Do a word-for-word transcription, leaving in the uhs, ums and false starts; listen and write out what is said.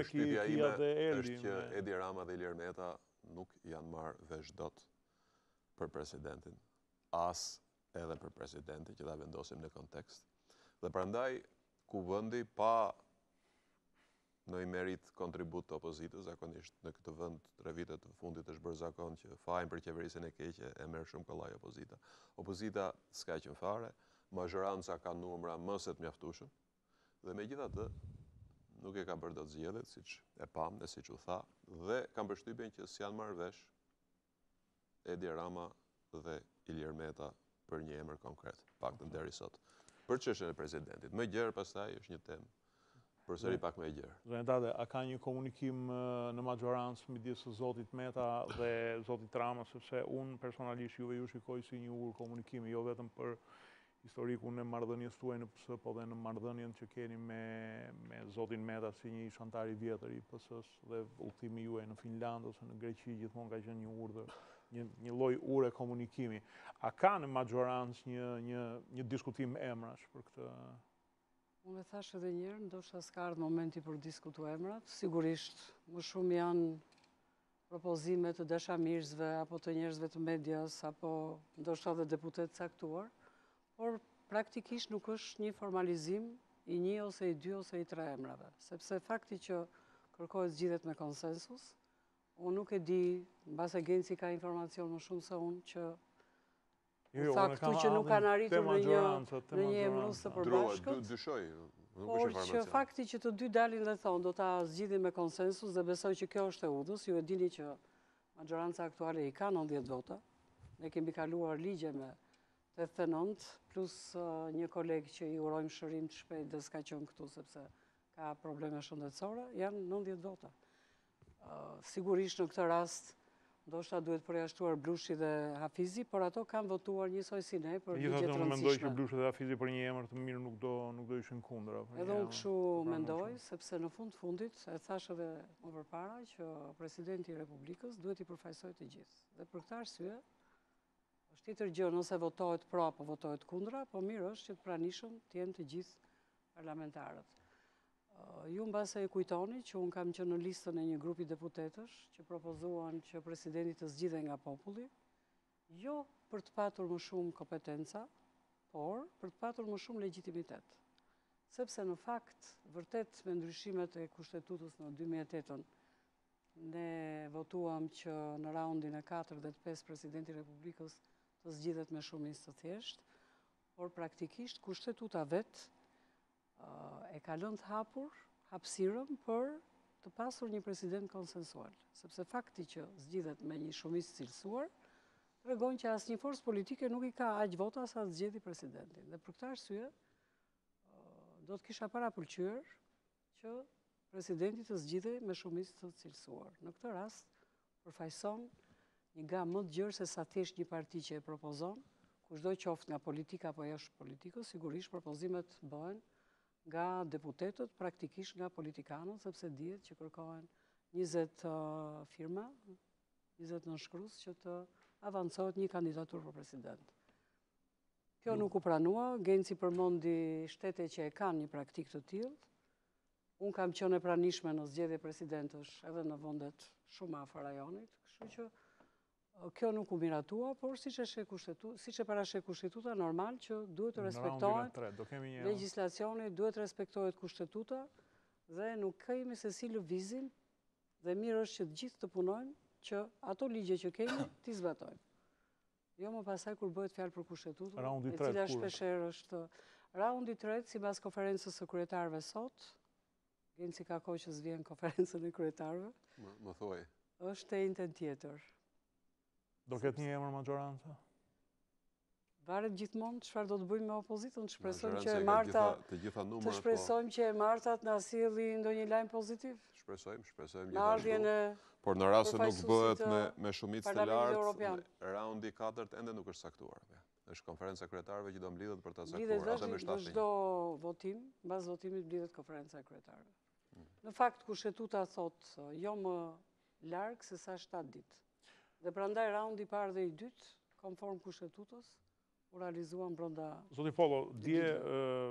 me Pyetja Kia ime dhe Erdi. është që Edi Rama dhe Ilir Meta nuk janë marrë vesh dot për presidentin, as edhe për presidentin që ta vendosim në kontekst. Dhe prandaj, kuvendi pa në i merit kontribut të opozitës, zakonisht në këtë vend tre vitet të fundit është bërë zakon që fajin për qeverisin e keqe e merr shumë kollaj opozita. Opozita s'ka qenë fare, mazhoranca ka numra më se të mjaftueshëm, dhe megjithatë nuk e ka bërë dot zgjedhjet, siç e pam dhe siç u tha, dhe kam përshtypjen që s'janë marrë vesh Edi Rama dhe Ilir Meta për një emër konkret, paktën deri sot. Për çështjen e presidentit. Më gjerë pastaj është një temë përsëri pak më e gjerë. Zënetade, a ka një komunikim në majorancë midis zotit Meta dhe zotit Rama, sepse unë personalisht juve ju shikoj si një ur komunikimi, jo vetëm për historikun e marrëdhënies tuaj në P S, po dhe në marrëdhënien që keni me, me zotin Meta si një ish antar i vjetër i P S-s dhe udhëtimi juaj në Finland ose në Greqi gjithmonë ka qenë një urdhër, një, një lloj ure komunikimi. A ka në majorancë një, një, një diskutim emrash për këtë? Unë e thash edhe njërë, ndoshta s'ka ardhur momenti për diskutu emrat. Sigurisht, më shumë janë propozime të dashamirësve, apo të njerëzve të medias, apo ndoshta dhe deputet caktuar, por praktikisht nuk është një formalizim i një ose i dy ose i tre emrave. Sepse fakti që kërkohet zgjidhet me konsensus, unë nuk e di, mbas agenci ka informacion më shumë se unë që Jo, Tha këtu që nuk kanë arritur në një, në një emrus të përbashkët. Dyshoj, nuk por është informacion. që fakti që të dy dalin dhe thonë, do ta zgjidhin me konsensus dhe besoj që kjo është e udhës. Ju e dini që majoranca aktuale i ka nëntëdhjetë vota. Ne kemi kaluar ligje me tetëdhjetë e nëntë, plus uh, një koleg që i urojmë shërim të shpejt dhe s'ka qenë këtu sepse ka probleme shëndetësore, janë nëntëdhjetë vota. Uh, sigurisht në këtë rast ndoshta duhet përjashtuar Blushi dhe Hafizi, por ato kanë votuar njësoj si ne për ligje të rëndësishme. Unë mendoj që Blushi dhe Hafizi për një emër të mirë nuk do, nuk do ishin kundër. Edhe unë kështu mendoj, sepse në fund fundit, e thash edhe më përpara, që presidenti i Republikës duhet i përfaqësojë të gjithë. Dhe për këtë arsye, është tjetër gjë nëse votohet pro apo votohet kundra, po mirë është që të pranishëm të jenë të gjithë parlamentarët. Ju mbase e kujtoni që unë kam qenë në listën e një grupi deputetësh që propozuan që presidenti të zgjidhej nga populli, jo për të patur më shumë kompetenca, por për të patur më shumë legjitimitet. Sepse në fakt, vërtet me ndryshimet e kushtetutës në dy mijë e tetë, ne votuam që në raundin e katër dhe të pesë presidenti i Republikës të zgjidhet me shumicë të thjeshtë, por praktikisht kushtetuta vetë e ka lënë të hapur hapësirën për të pasur një president konsensual. Sepse fakti që zgjidhet me një shumicë cilësuar, tregon që asnjë forcë politike nuk i ka aq vota sa të zgjidhë presidentin. Dhe për këtë arsye, do të kisha parapëlqyer që presidenti të zgjidhej me shumicë të cilësuar. Në këtë rast, përfaqëson një gamë më të gjerë se sa thjesht një parti që e propozon, kushdo qoftë nga politika apo jashtë politikës, sigurisht propozimet bëhen nga deputetët, praktikisht nga politikanët, sepse dihet që kërkohen njëzet firma, njëzet nënshkrues që të avancohet një kandidatur për president. Kjo nuk u pranua, Genci përmendi shtete që e kanë një praktik të tillë. Unë kam qenë e pranishme në zgjedhje presidentësh edhe në vendet shumë afër rajonit, kështu që kjo nuk u miratua, por siç e kushtetuta, siç e parasheh kushtetuta, normal që duhet të respektohet legjislacioni, duhet të respektohet kushtetuta dhe nuk kemi se si lëvizim dhe mirë është që të gjithë të punojmë që ato ligje që kemi t'i zbatojmë. Jo më pasaj kur bëhet fjalë për kushtetuta, e cila shpeshherë është raundi i tretë sipas konferencës së kryetarëve sot. Genci ka kohë që s'vjen konferencën e kryetarëve. Më thuaj. Është e njëjtën tjetër. Do ketë një emër majoranca? Varet gjithmonë çfarë do të bëjmë me opozitën, të shpresojmë që e Marta të shpresojmë që e Marta të na sjelli ndonjë lajm pozitiv. Shpresojmë, shpresojmë gjithashtu. Por në rast se nuk bëhet me me shumicë të lartë, raundi i katërt ende nuk është saktuar. Është konferenca e kryetarëve që do mblidhet për ta saktuar atë me shtatë. Çdo votim, mbas votimit mblidhet konferenca e kryetarëve. Në fakt kushtetuta thotë jo më larg se sa shtatë ditë. Dhe prandaj raundi i parë dhe i dytë, konform kushtetutës, u realizuan brenda... Zoti Pollo, dje